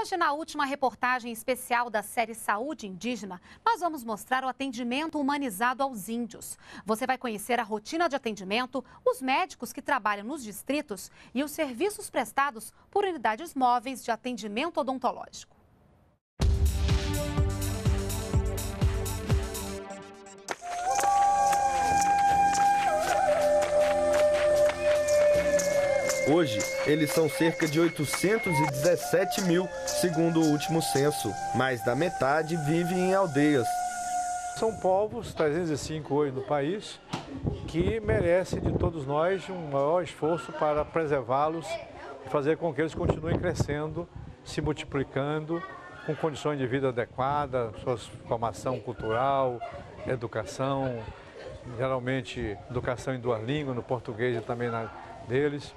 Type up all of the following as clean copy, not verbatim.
Hoje, na última reportagem especial da série Saúde Indígena, nós vamos mostrar o atendimento humanizado aos índios. Você vai conhecer a rotina de atendimento, os médicos que trabalham nos distritos e os serviços prestados por unidades móveis de atendimento odontológico. Hoje, eles são cerca de 817 mil, segundo o último censo. Mais da metade vive em aldeias. São povos, 305 hoje no país, que merecem de todos nós um maior esforço para preservá-los e fazer com que eles continuem crescendo, se multiplicando, com condições de vida adequadas, sua formação cultural, educação, geralmente educação em duas línguas, no português e também deles.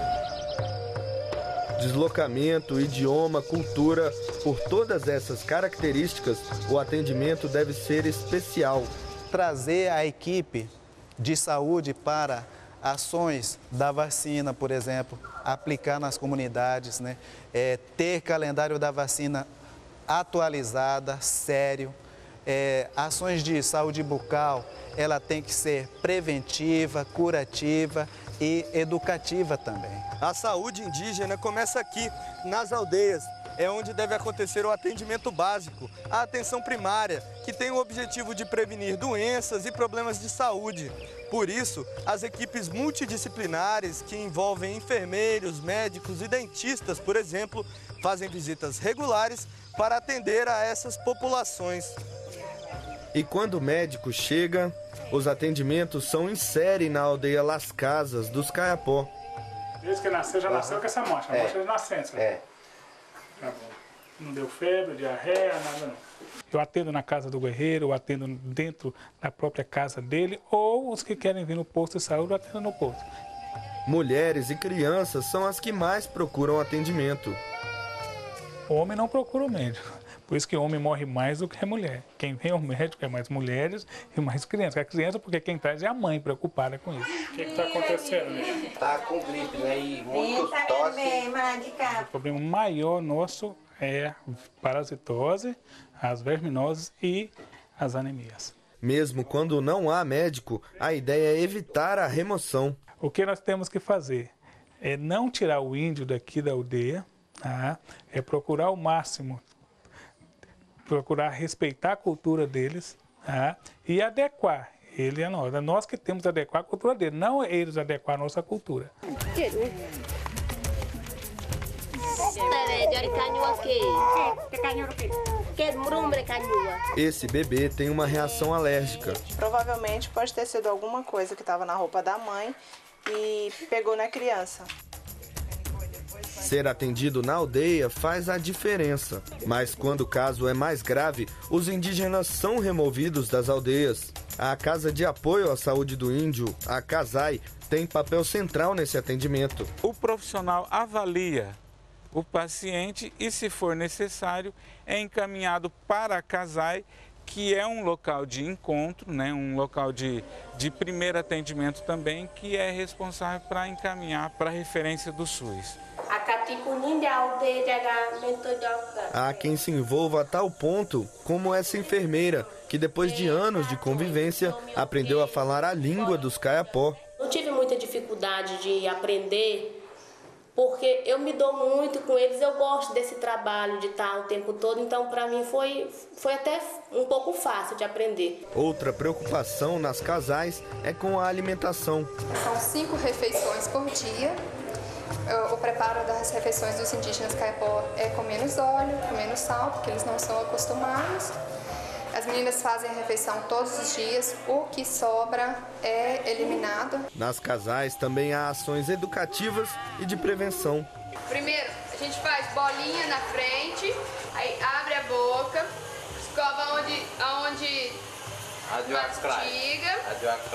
Deslocamento, idioma, cultura, por todas essas características, o atendimento deve ser especial. Trazer a equipe de saúde para ações da vacina, por exemplo, aplicar nas comunidades, né? Ter calendário da vacina atualizada, sério. Ações de saúde bucal, ela tem que ser preventiva, curativa e educativa também. A saúde indígena começa aqui, nas aldeias. É onde deve acontecer o atendimento básico, a atenção primária, que tem o objetivo de prevenir doenças e problemas de saúde. Por isso, as equipes multidisciplinares, que envolvem enfermeiros, médicos e dentistas, por exemplo, fazem visitas regulares para atender a essas populações. E quando o médico chega, os atendimentos são em série na aldeia Las Casas, dos Caiapó. Desde que nasceu, já nasceu com essa mancha, a mancha de nascença. Tá bom. Não deu febre, diarreia, nada não. Eu atendo na casa do guerreiro, eu atendo dentro da própria casa dele, ou os que querem vir no posto de saúde, eu atendo no posto. Mulheres e crianças são as que mais procuram atendimento. O homem não procura o médico. Por isso que o homem morre mais do que a mulher. Quem vem ao médico é mais mulheres e mais crianças. A criança, porque quem traz é a mãe preocupada com isso. O que está acontecendo, né? Está com gripe, né? E muito tosse. O problema maior nosso é a parasitose, as verminoses e as anemias. Mesmo quando não há médico, a ideia é evitar a remoção. O que nós temos que fazer é não tirar o índio daqui da aldeia, tá? É procurar ao máximo procurar respeitar a cultura deles, tá? E adequar ele a nós. É nós que temos que adequar a cultura deles, não eles adequar a nossa cultura. Esse bebê tem uma reação alérgica. Provavelmente pode ter sido alguma coisa que estava na roupa da mãe e pegou na criança. Ser atendido na aldeia faz a diferença, mas quando o caso é mais grave, os indígenas são removidos das aldeias. A Casa de Apoio à Saúde do Índio, a CASAI, tem papel central nesse atendimento. O profissional avalia o paciente e, se for necessário, é encaminhado para a CASAI, que é um local de encontro, né, um local de primeiro atendimento também, que é responsável para encaminhar para a referência do SUS. Há quem se envolva a tal ponto, como essa enfermeira, que depois de anos de convivência, aprendeu a falar a língua dos Caiapó. Não tive muita dificuldade de aprender, porque eu me dou muito com eles, eu gosto desse trabalho de estar o tempo todo, então para mim foi até um pouco fácil de aprender. Outra preocupação nas casais é com a alimentação. São 5 refeições por dia. O preparo das refeições dos indígenas Caiapó é com menos óleo, com menos sal, porque eles não são acostumados. As meninas fazem a refeição todos os dias, o que sobra é eliminado. Nas casais também há ações educativas e de prevenção. Primeiro, a gente faz bolinha na frente, aí abre a boca, escova aonde mastiga.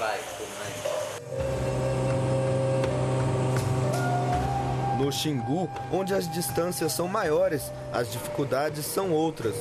No Xingu, onde as distâncias são maiores, as dificuldades são outras.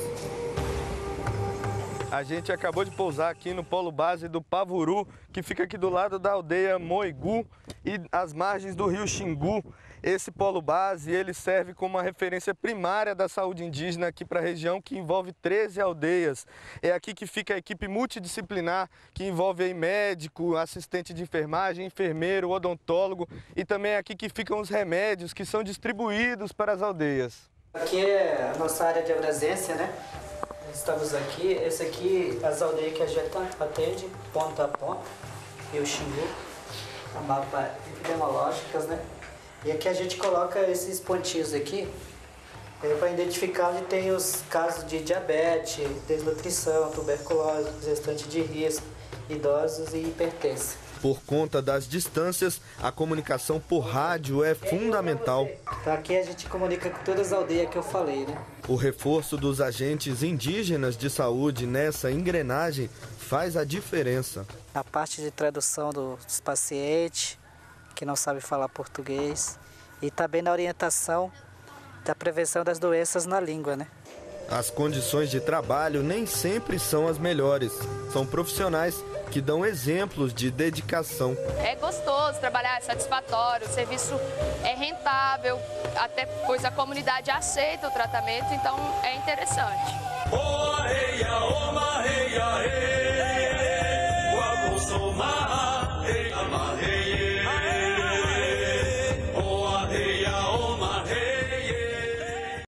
A gente acabou de pousar aqui no polo base do Pavuru, que fica aqui do lado da aldeia Moigu e às margens do rio Xingu. Esse polo base, ele serve como uma referência primária da saúde indígena aqui para a região, que envolve 13 aldeias. É aqui que fica a equipe multidisciplinar, que envolve aí médico, assistente de enfermagem, enfermeiro, odontólogo, e também é aqui que ficam os remédios que são distribuídos para as aldeias. Aqui é a nossa área de abrasência, né? Estamos aqui, esse aqui, as aldeias que a gente atende, ponta a ponta, e o Xingu, a mapa epidemiológicas, né? E aqui a gente coloca esses pontinhos aqui para identificar onde tem os casos de diabetes, desnutrição, tuberculose, gestante de risco, idosos e hipertensa. Por conta das distâncias, a comunicação por rádio é fundamental. Então aqui a gente comunica com todas as aldeias que eu falei, né? O reforço dos agentes indígenas de saúde nessa engrenagem faz a diferença. A parte de tradução dos pacientes que não sabem falar português e também na orientação da prevenção das doenças na língua, né? As condições de trabalho nem sempre são as melhores. São profissionais que dão exemplos de dedicação. É gostoso trabalhar, é satisfatório, o serviço é rentável, até pois a comunidade aceita o tratamento, então é interessante.